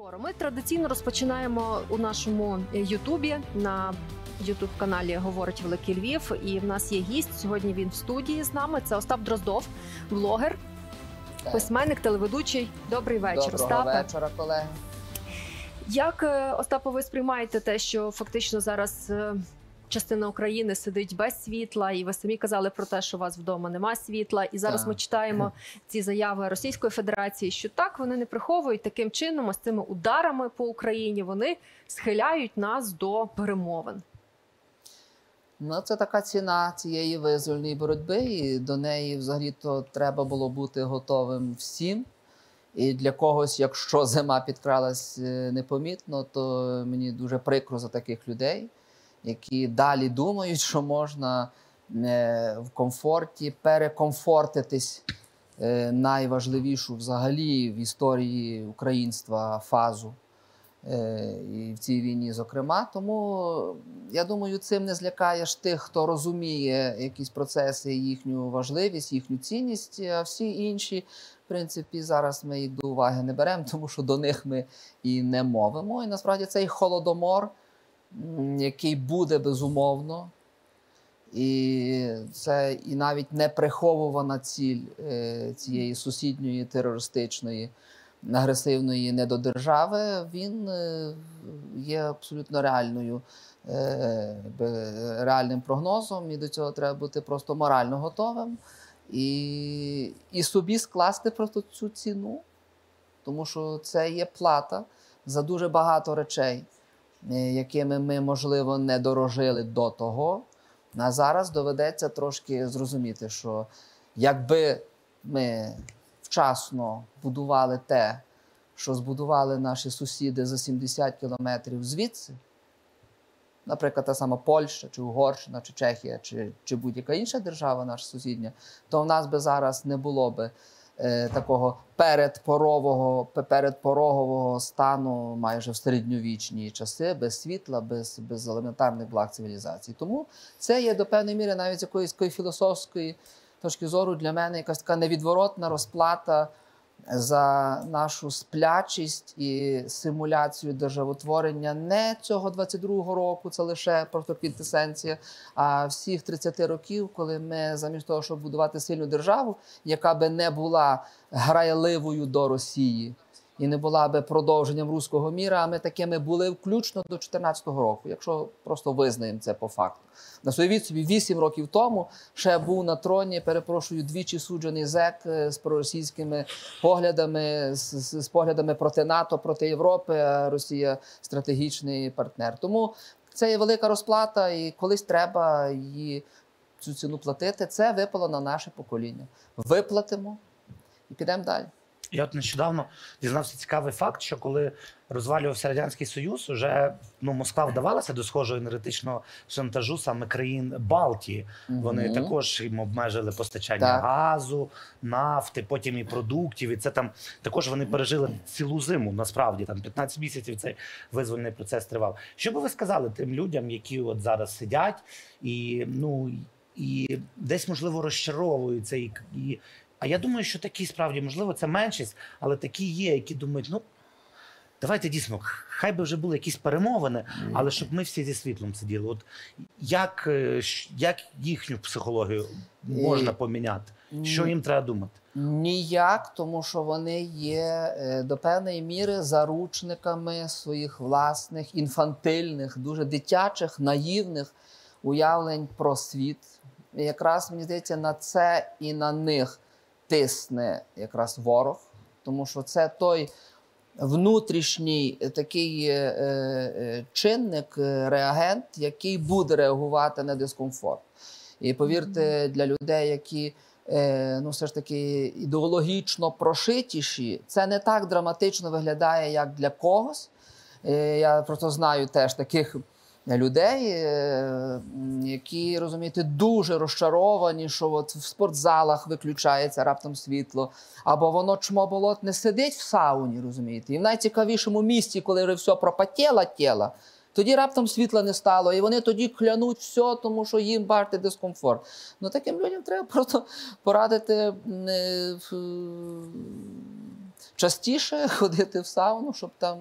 Ми традиційно розпочинаємо у нашому Ютубі, на Ютуб-каналі «Говорить Великий Львів». І в нас є гість, сьогодні він в студії з нами. Це Остап Дроздов, блогер, письменник, телеведучий. Добрий вечір, Остапе. Доброго вечора, колеги. Як, Остапе, ви сприймаєте те, що фактично зараз частина України сидить без світла, і ви самі казали про те, що у вас вдома нема світла, і зараз ми читаємо ці заяви Російської Федерації, що так, вони не приховують таким чином, з цими ударами по Україні, вони схиляють нас до перемовин. Ну, це така ціна цієї визвольної боротьби, і до неї взагалі-то треба було бути готовим всім. І для когось, якщо зима підкралась непомітно, то мені дуже прикро за таких людей, які далі думають, що можна в комфорті перекомфортитись найважливішу взагалі в історії українства фазу. І в цій війні, зокрема. Тому, я думаю, цим не злякаєш тих, хто розуміє якісь процеси, їхню важливість, їхню цінність, а всі інші, в принципі, зараз ми їх до уваги не беремо, тому що до них ми і не мовимо. І насправді цей холодомор, який буде безумовно, і це і навіть не приховувана ціль цієї сусідньої терористичної агресивної недодержави, він є абсолютно реальним прогнозом, і до цього треба бути просто морально готовим і собі скласти просто цю ціну, тому що це є плата за дуже багато речей, якими ми, можливо, не дорожили до того, а зараз доведеться трошки зрозуміти, що якби ми вчасно будували те, що збудували наші сусіди за 70 кілометрів звідси, наприклад, та сама Польща, чи Угорщина, чи Чехія, чи будь-яка інша держава наша сусідня, то в нас би зараз не було би такого передпорогового стану майже в середньовічні часи, без світла, без елементарних благ цивілізації. Тому це є до певної міри навіть з якоїсь філософської точки зору для мене якась така невідворотна розплата за нашу сплячість і симуляцію державотворення не цього 22-го року, це лише просто квінтесенція, а всіх 30 років, коли ми замість того, щоб будувати сильну державу, яка би не була грайливою до Росії і не була би продовженням руського міра, а ми такими були включно до 14-го року, якщо просто визнаємо це по факту. На собі 8 років тому ще був на троні, перепрошую, двічі суджений зек з проросійськими поглядами, з поглядами проти НАТО, проти Європи, а Росія стратегічний партнер. Тому це є велика розплата, і колись треба її, цю ціну платити. Це випало на наше покоління. Виплатимо і підемо далі. Я от нещодавно дізнався цікавий факт, що коли розвалювався Радянський Союз, уже Москва вдавалася до схожого енергетичного шантажу саме країн Балтії. Вони також їм обмежили постачання газу, нафти, потім і продуктів. І це там також вони пережили цілу зиму, насправді, там 15 місяців цей визвольний процес тривав. Що би ви сказали тим людям, які от зараз сидять і десь, можливо, розчаровуються А я думаю, що такі справді, можливо, це меншість, але такі є, які думають, давайте дійсно, хай би вже були якісь перемовини, але щоб ми всі зі світлом сиділи. От як їхню психологію можна поміняти? Що їм треба думати? Ніяк, тому що вони є до певної міри заручниками своїх власних, інфантильних, дуже дитячих, наївних уявлень про світ. І якраз, мені здається, на це і на них тисне якраз ворог, тому що це той внутрішній такий чинник, реагент, який буде реагувати на дискомфорт. І повірте, для людей, які все ж таки ідеологічно прошитіші, це не так драматично виглядає, як для когось. Я просто знаю теж таких людей, які, розумієте, дуже розчаровані, що от в спортзалах виключається раптом світло, або воно чмо не сидить в сауні, розумієте. І в найцікавішому місці, коли вже все пропотіло тіло, тоді раптом світла не стало, і вони тоді клянуть все, тому що їм бачите дискомфорт. Таким людям треба просто порадити частіше ходити в сауну, щоб там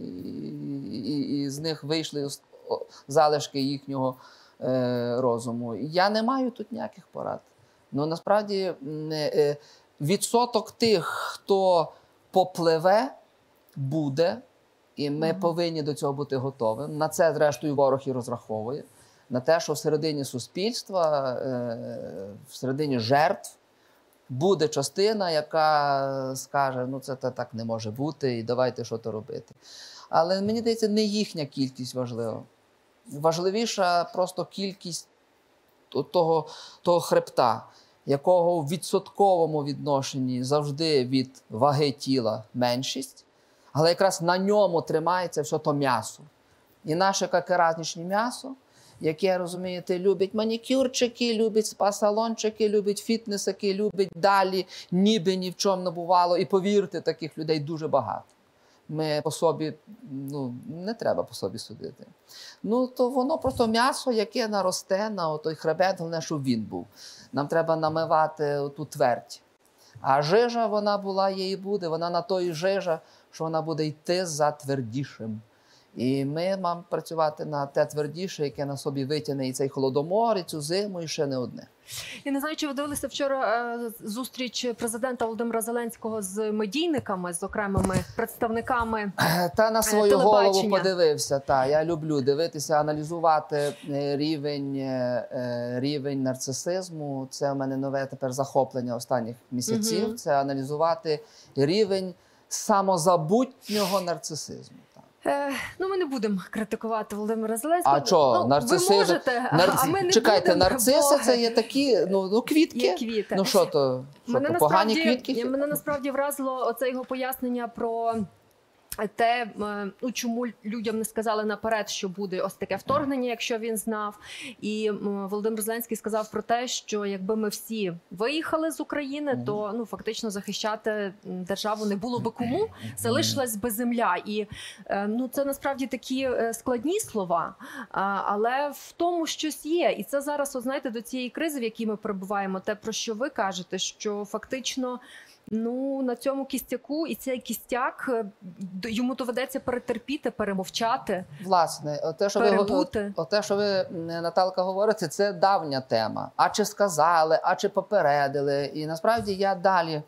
і з них вийшли залишки їхнього розуму. Я не маю тут ніяких порад. Ну, насправді, відсоток тих, хто попливе, буде, і ми повинні до цього бути готовими. На це, зрештою, ворог і розраховує. На те, що всередині суспільства, всередині жертв буде частина, яка скаже, ну це так не може бути, і давайте що то робити. Але мені здається, не їхня кількість важлива. Важливіша просто кількість того хребта, якого в відсотковому відношенні завжди від ваги тіла меншість, але якраз на ньому тримається все то м'ясо. І наше какеразничне м'ясо, яке, розумієте, любить манікюрчики, любить спа-салончики, любить фітнесики, любить далі, ніби ні в чому не бувало. І повірте, таких людей дуже багато. Ми по собі, не треба по собі судити. То воно просто м'ясо, яке наросте на той хребет, головне, щоб він був. Нам треба намивати ту твердь. А жижа, вона була, є і буде, вона на той жижа, що вона буде йти за твердішим. І ми маємо працювати на те твердіше, яке на собі витягне і цей холодомор, і цю зиму, і ще не одне. Я не знаю, чи ви дивилися вчора зустріч президента Володимира Зеленського з медійниками, з окремими представниками Та на свою голову подивився. Та, я люблю дивитися, аналізувати рівень нарцисизму. Це в мене нове тепер захоплення останніх місяців. Це аналізувати рівень самозабутнього нарцисизму. Ми не будемо критикувати Володимира Зеленського. А що, нарциси? Ви можете, а ми не чекайте, будемо, нарциси це є такі, квітки? Є квіти. Ну що то, погані квітки? Мене насправді вразило оце його пояснення про те, чому людям не сказали наперед, що буде ось таке вторгнення, якщо він знав. І Володимир Зеленський сказав про те, що якби ми всі виїхали з України, то фактично захищати державу не було би кому, залишилась би земля. І це насправді такі складні слова, але в тому щось є. І це зараз, знаєте, до цієї кризи, в якій ми перебуваємо, те, про що ви кажете, що фактично на цьому кістяку, і цей кістяк, йому доведеться перетерпіти, перемовчати, власне, перебути. Те, що ви, Наталка, говорите, це давня тема. А чи сказали, а чи попередили. І насправді я далі,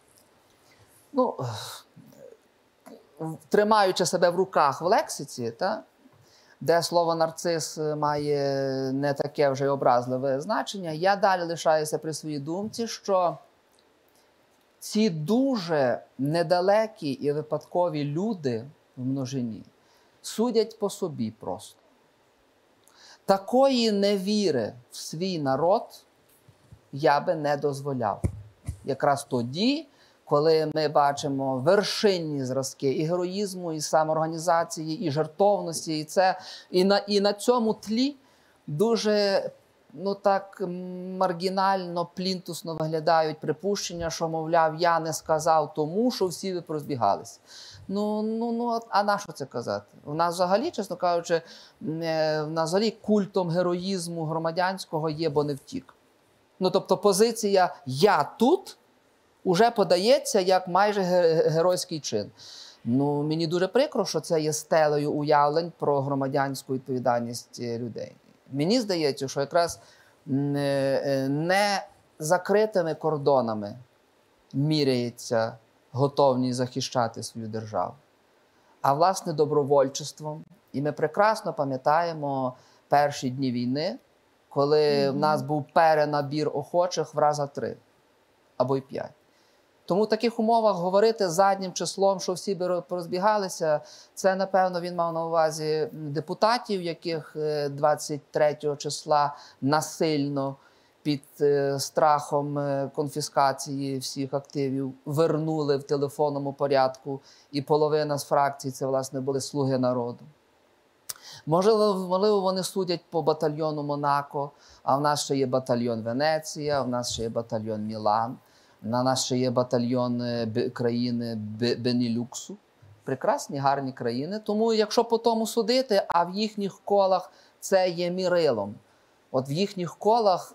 тримаючи себе в руках в лексиці, де слово «нарцис» має не таке вже образливе значення, я далі лишаюся при своїй думці, що ці дуже недалекі і випадкові люди в множині судять по собі просто. Такої невіри в свій народ я би не дозволяв. Якраз тоді, коли ми бачимо вершинні зразки і героїзму, і самоорганізації, і жертовності, і на цьому тлі дуже так маргінально, плінтусно виглядають припущення, що, мовляв, я не сказав тому, що всі ви порозбігалися. А на що це казати? У нас взагалі, чесно кажучи, культом героїзму громадянського є, бо не втік. Тобто позиція «я тут» уже подається як майже геройський чин. Мені дуже прикро, що це є стелею уявлень про громадянську відповідальність людей. Мені здається, що якраз не закритими кордонами міряється готовність захищати свою державу, а, власне, добровольчеством. І ми прекрасно пам'ятаємо перші дні війни, коли в нас був перенабір охочих в рази 3 або й 5. Тому в таких умовах говорити заднім числом, що всі би порозбігалися, це, напевно, він мав на увазі депутатів, яких 23 числа насильно під страхом конфіскації всіх активів вернули в телефонному порядку, і половина з фракцій це, власне, були «Слуги народу». Можливо, вони судять по батальйону Монако, а в нас ще є батальйон Венеція, в нас ще є батальйон Мілан. На нас ще є батальйон країни Бенілюксу. Прекрасні, гарні країни. Тому, якщо по тому судити, а в їхніх колах це є мірилом От в їхніх колах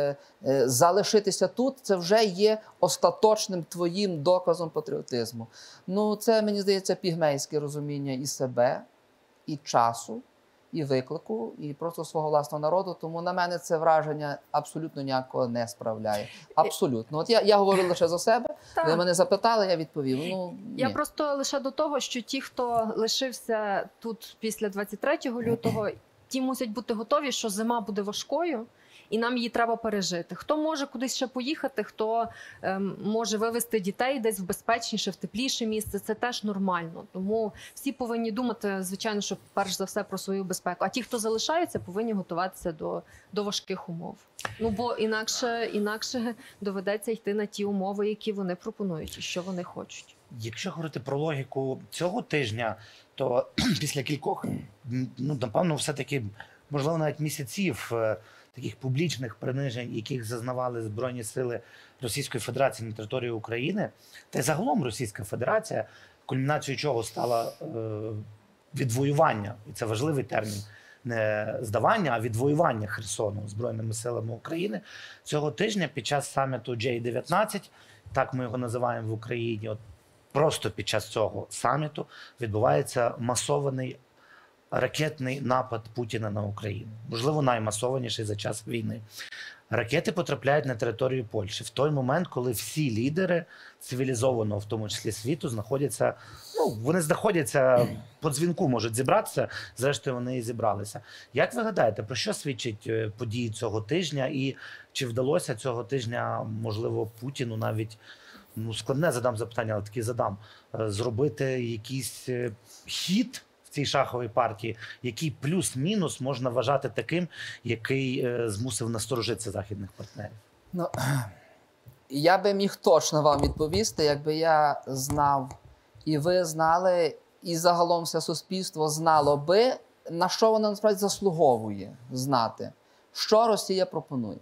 залишитися тут – це вже є остаточним твоїм доказом патріотизму. Ну, це, мені здається, пігмейське розуміння і себе, і часу, і виклику, і просто свого власного народу. Тому на мене це враження абсолютно ніякого не справляє. Абсолютно. От я говорю лише за себе. Так. Ви мене запитали, я відповів. Ну, Я ні. просто лише до того, що ті, хто лишився тут після 23 лютого, ті мусять бути готові, що зима буде важкою, і нам її треба пережити. Хто може кудись ще поїхати, хто може вивезти дітей десь в безпечніше, в тепліше місце, це теж нормально. Тому всі повинні думати, звичайно, що перш за все про свою безпеку. А ті, хто залишаються, повинні готуватися до важких умов. Ну, бо інакше доведеться йти на ті умови, які вони пропонують і що вони хочуть. Якщо говорити про логіку цього тижня, то після кількох, ну, напевно, все-таки, можливо, навіть місяців таких публічних принижень, яких зазнавали Збройні сили Російської Федерації на території України, та й загалом Російська Федерація, кульмінацією чого стало відвоювання, і це важливий термін, не здавання, а відвоювання Херсону Збройними силами України. Цього тижня під час саміту J-19, так ми його називаємо в Україні, от просто під час цього саміту відбувається масований ракетний напад Путіна на Україну. Можливо, наймасованіший за час війни. Ракети потрапляють на територію Польщі в той момент, коли всі лідери цивілізованого, в тому числі світу, знаходяться, ну, вони знаходяться по дзвінку, можуть зібратися, зрештою вони і зібралися. Як ви гадаєте, про що свідчать події цього тижня і чи вдалося цього тижня, можливо, Путіну навіть, ну, складне задам запитання, але таки задам, зробити якийсь хід в цій шаховій партії, який плюс-мінус можна вважати таким, який змусив насторожитися західних партнерів? Ну, я би міг точно вам відповісти, якби я знав, і ви знали, і загалом все суспільство знало би, на що воно насправді заслуговує знати, що Росія пропонує.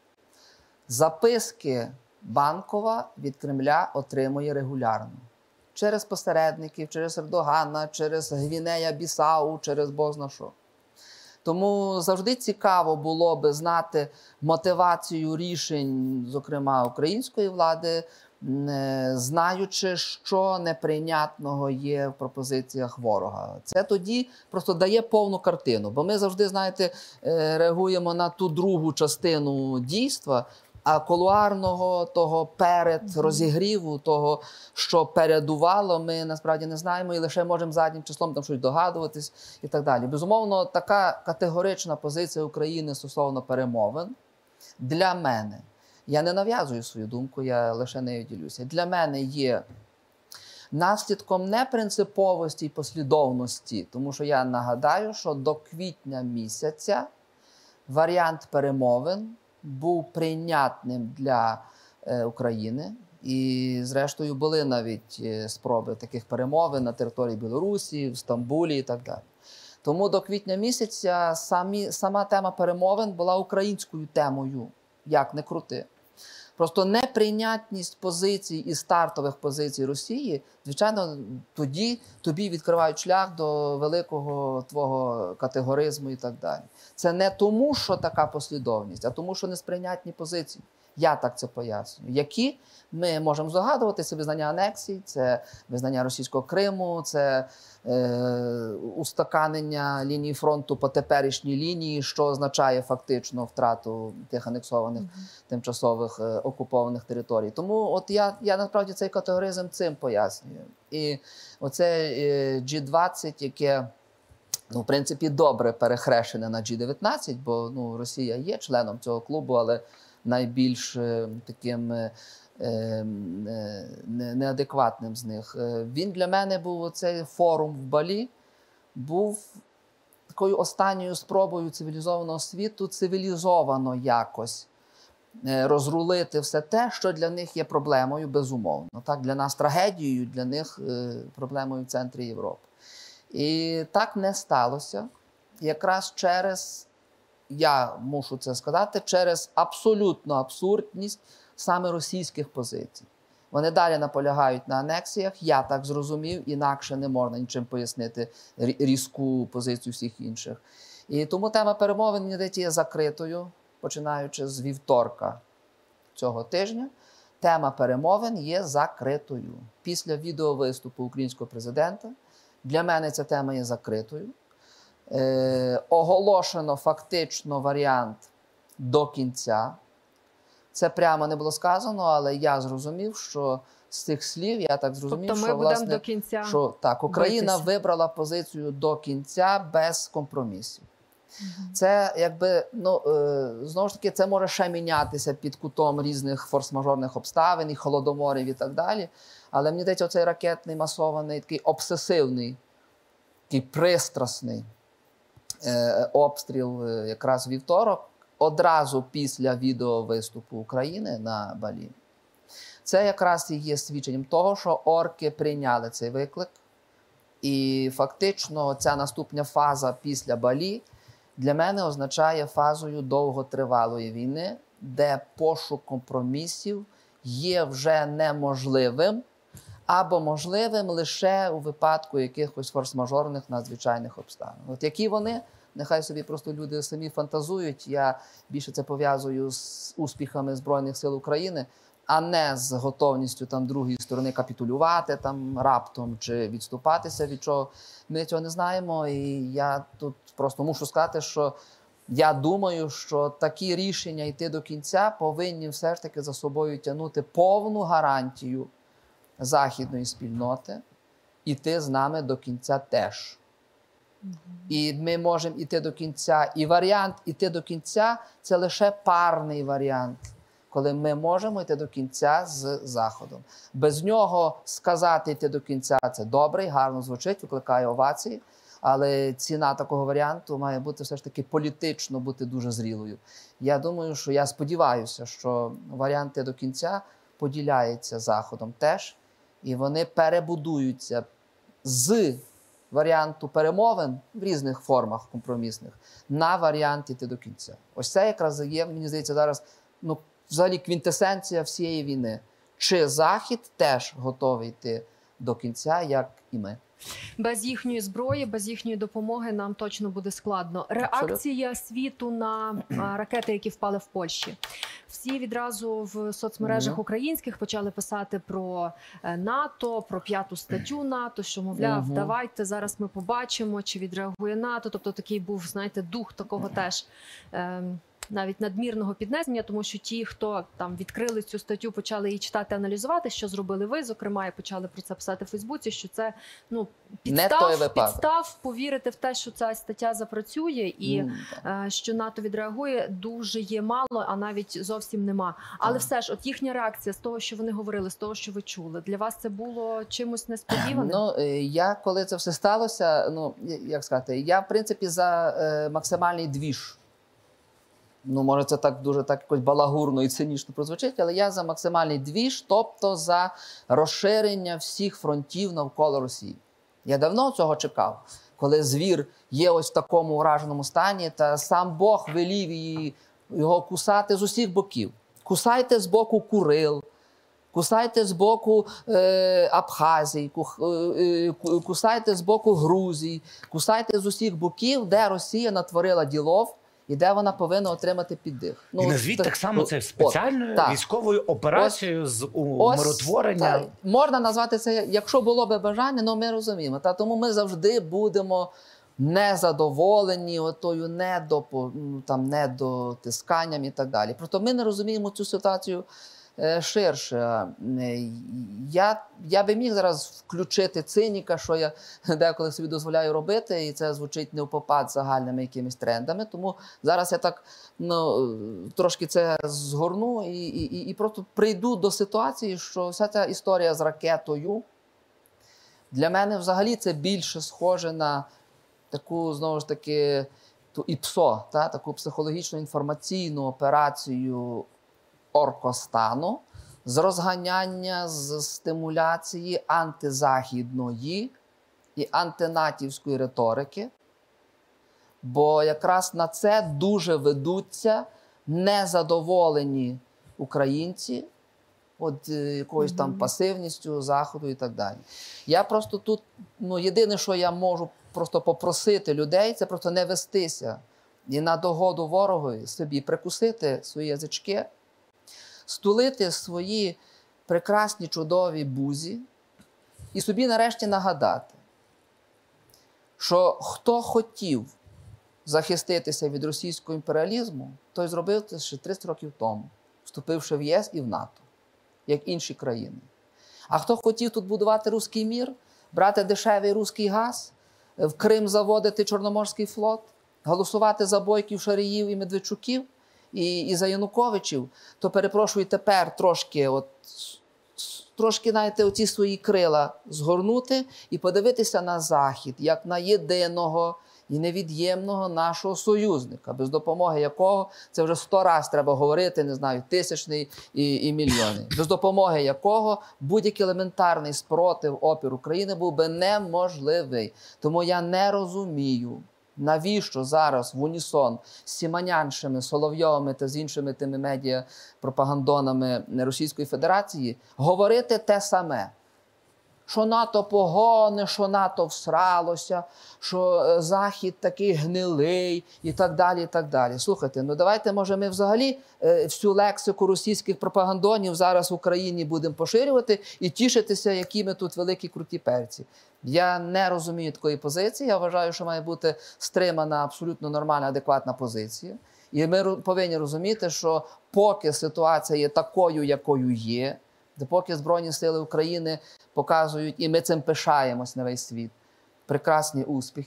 Записки Банкова від Кремля отримує регулярно. Через посередників, через Ердогана, через Гвінея-Бісау, через Бог зна що. Тому завжди цікаво було би знати мотивацію рішень, зокрема, української влади, знаючи, що неприйнятного є в пропозиціях ворога. Це тоді просто дає повну картину. Бо ми завжди, знаєте, реагуємо на ту другу частину дійства, а кулуарного, того перед розігріву, того, що передувало, ми насправді не знаємо і лише можемо заднім числом там щось догадуватись і так далі. Безумовно, така категорична позиція України стосовно перемовин для мене, я не нав'язую свою думку, я лише нею ділюся, для мене є наслідком непринциповості і послідовності, тому що я нагадаю, що до квітня місяця варіант перемовин був прийнятним для України. І, зрештою, були навіть спроби таких перемовин на території Білорусі, в Стамбулі і так далі. Тому до квітня місяця сама тема перемовин була українською темою, як не крути. Просто неприйнятність позицій і стартових позицій Росії, звичайно, тоді тобі відкривають шлях до великого твого категоризму і так далі. Це не тому, що така послідовність, а тому, що несприйнятні позиції. Я так це пояснюю. Які ми можемо здогадувати, це визнання анексій, це визнання російського Криму, це устаканення лінії фронту по теперішній лінії, що означає фактично втрату тих анексованих тимчасових окупованих територій. Тому от я насправді цей категоризм цим пояснюю. І оце G20, яке, ну, в принципі, добре перехрещене на G19, бо, ну, Росія є членом цього клубу, але найбільш таким неадекватним з них. Він для мене був, оцей форум в Балі, був такою останньою спробою цивілізованого світу цивілізовано якось розрулити все те, що для них є проблемою, безумовно. Так, для нас трагедією, для них проблемою в центрі Європи. І так не сталося. Якраз через, я мушу це сказати, через абсолютну абсурдність саме російських позицій. Вони далі наполягають на анексіях, я так зрозумів, інакше не можна нічим пояснити різку позицію всіх інших. І тому тема перемовин, мені здається, є закритою, починаючи з вівторка цього тижня. Тема перемовин є закритою. Після відеовиступу українського президента для мене ця тема є закритою. Оголошено фактично варіант до кінця. Це прямо не було сказано, але я зрозумів, що з цих слів, я так зрозумів, Тобто ми що, будемо власне, до кінця що так, Україна битися. вибрала позицію до кінця без компромісів. Це якби, знову ж таки, це може ще мінятися під кутом різних форс-мажорних обставин, і холодоморів і так далі. Але мені здається, оцей ракетний, масований, такий обсесивний, такий пристрасний обстріл якраз вівторок, одразу після відеовиступу України на Балі. Це якраз і є свідченням того, що орки прийняли цей виклик. І фактично ця наступна фаза після Балі для мене означає фазою довготривалої війни, де пошук компромісів є вже неможливим, або можливим лише у випадку якихось форс-мажорних надзвичайних обставин. От які вони, нехай собі просто люди самі фантазують, я більше це пов'язую з успіхами Збройних сил України, а не з готовністю там другої сторони капітулювати там раптом чи відступатися від чого. Ми цього не знаємо, і я тут просто мушу сказати, що я думаю, що такі рішення йти до кінця повинні все ж таки за собою тягнути повну гарантію західної спільноти іти з нами до кінця теж. І ми можемо іти до кінця. І варіант іти до кінця – це лише парний варіант, коли ми можемо йти до кінця з Заходом. Без нього сказати йти до кінця – це добре, гарно звучить, викликає овації, але ціна такого варіанту має бути все ж таки політично бути дуже зрілою. Я думаю, що я сподіваюся, що варіант йти до кінця поділяється Заходом теж, і вони перебудуються з варіанту перемовин в різних формах компромісних на варіант іти до кінця. Ось це якраз є, мені здається, зараз взагалі квінтесенція всієї війни. Чи Захід теж готовий йти до кінця, як і ми? Без їхньої зброї, без їхньої допомоги нам точно буде складно. Реакція світу на ракети, які впали в Польщі. Всі відразу в соцмережах українських почали писати про НАТО, про 5-ту статтю НАТО, що, мовляв, давайте зараз ми побачимо, чи відреагує НАТО. Тобто такий був, знаєте, дух такого теж навіть надмірного піднесення, тому що ті, хто там відкрили цю статтю, почали її читати, аналізувати, що зробили ви, зокрема, і почали про це писати в Фейсбуці, що це підстав повірити в те, що ця стаття запрацює і що НАТО відреагує, дуже є мало, а навіть зовсім нема. Але все ж, от їхня реакція з того, що вони говорили, з того, що ви чули, для вас це було чимось несподіваним? Я, коли це все сталося, як сказати, я, в принципі, за максимальний двіж. Може, це так дуже так якось балагурно і цинічно прозвучить, але я за максимальний двіж, тобто за розширення всіх фронтів навколо Росії. Я давно цього чекав, коли звір є ось в такому ураженому стані, та сам Бог велів його кусати з усіх боків. Кусайте з боку Курил, кусайте з боку Абхазії, кусайте з боку Грузії, кусайте з усіх боків, де Росія натворила ділов, і де вона повинна отримати піддих. І назвіть так само це спеціальною військовою операцією з умиротворення. Можна назвати це, якщо було би бажання, ми розуміємо. Тому ми завжди будемо незадоволені отою недотисканням і так далі. Просто ми не розуміємо цю ситуацію ширше. Я би міг зараз включити циніка, що я деколи собі дозволяю робити, і це звучить не впопад загальними якимись трендами. Тому зараз я так трошки це згорну і просто прийду до ситуації, що вся ця історія з ракетою для мене взагалі це більше схоже на таку, знову ж таки, ІПСО, таку психологічно інформаційну операцію оркостану з розганяння, з стимуляції антизахідної і антинатівської риторики, бо якраз на це дуже ведуться незадоволені українці якоюсь там пасивністю Заходу і так далі. Я просто тут, єдине, що я можу просто попросити людей, це просто не вестися. І на догоду ворогові собі прикусити свої язички, стулити свої прекрасні, чудові бузі і собі нарешті нагадати, що хто хотів захиститися від російського імперіалізму, той зробив це ще 30 років тому, вступивши в ЄС і в НАТО, як інші країни. А хто хотів тут будувати руський мір, брати дешевий руський газ, в Крим заводити Чорноморський флот, голосувати за Бойків, Шаріїв і Медведчуків, і за Януковичів, то, перепрошую, тепер трошки, знаєте, оці свої крила згорнути і подивитися на Захід, як на єдиного і невід'ємного нашого союзника, без допомоги якого, це вже 100 раз треба говорити, не знаю, тисячний і мільйонний, без допомоги якого будь-який елементарний спротив, опір України був би неможливий. Тому я не розумію, навіщо зараз в унісон з Сімоняншими, Соловйовими та з іншими тими медіа-пропагандонами Російської Федерації говорити те саме. Що НАТО погоне, що НАТО всралося, що Захід такий гнилий і так далі, і так далі. Слухайте, ну давайте, може, ми взагалі всю лексику російських пропагандонів зараз в Україні будемо поширювати і тішитися, які ми тут великі круті перці. Я не розумію такої позиції. Я вважаю, що має бути стримана абсолютно нормальна, адекватна позиція. І ми повинні розуміти, що поки ситуація є такою, якою є, допоки Збройні Сили України показують, і ми цим пишаємось на весь світ, прекрасні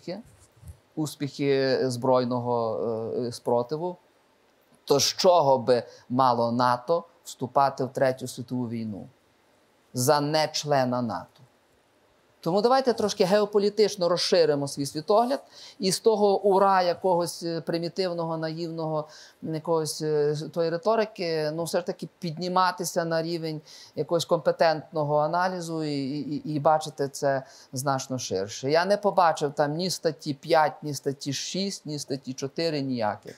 успіхи збройного спротиву, то з чого би мало НАТО вступати в Третю світову війну? За нечлена НАТО. Тому давайте трошки геополітично розширимо свій світогляд і з того ура якогось примітивного, наївного, якогось тої риторики, ну все ж таки підніматися на рівень якогось компетентного аналізу і бачити це значно ширше. Я не побачив там ні статті 5, ні статті 6, ні статті 4, ніяких.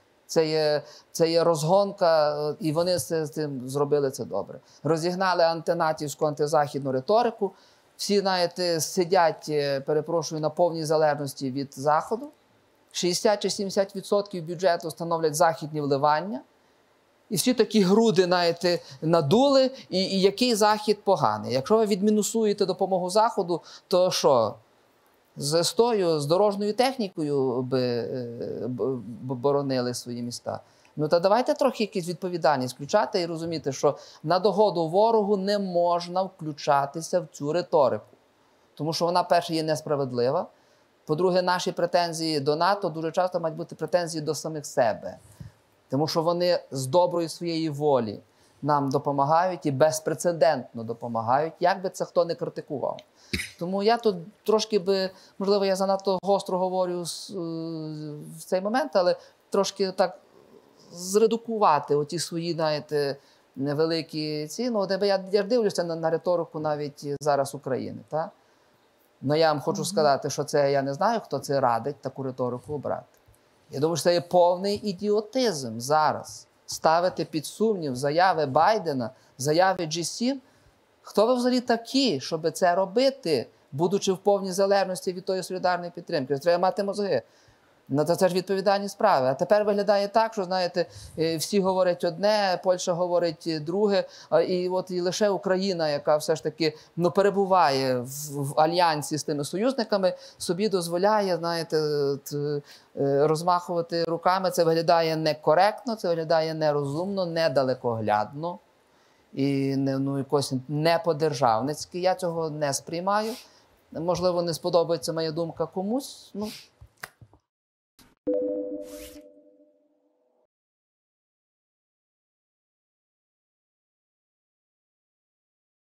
Це є розгонка, і вони з цим зробили це добре. Розігнали антинатівську, антизахідну риторику. Всі, знаєте, сидять, перепрошую, на повній залежності від Заходу. 60 чи 70% бюджету становлять західні вливання. І всі такі груди, знаєте, надули, і який Захід поганий. Якщо ви відмінусуєте допомогу Заходу, то що? З дорожньою технікою би боронили свої міста. Ну, та давайте трохи якусь відповідальність включати і розуміти, що на догоду ворогу не можна включатися в цю риторику. Тому що вона, перше, є несправедлива. По-друге, наші претензії до НАТО дуже часто мають бути претензії до самих себе. Тому що вони з доброї своєї волі нам допомагають і безпрецедентно допомагають, як би це хто не критикував. Тому я тут трошки би, можливо, я занадто гостро говорю в цей момент, але трошки так зредукувати оті свої, знаєте, невеликі ці. Ну, я дивлюся на риторику навіть зараз України. Та? Но я вам хочу сказати, що це, я не знаю, хто це радить таку риторику обрати. Я думаю, що це є повний ідіотизм зараз. Ставити під сумнів заяви Байдена, заяви G7. Хто ви взагалі такі, щоб це робити, будучи в повній залежності від тої солідарної підтримки? Треба мати мозги. Ну, це ж відповідальні справи. А тепер виглядає так, що, знаєте, всі говорять одне, Польща говорить друге, і лише Україна, яка все ж таки перебуває в альянсі з тими союзниками, собі дозволяє, знаєте, розмахувати руками. Це виглядає некоректно, це виглядає нерозумно, недалекоглядно і якось не по-державницьки. Я цього не сприймаю. Можливо, не сподобається моя думка комусь.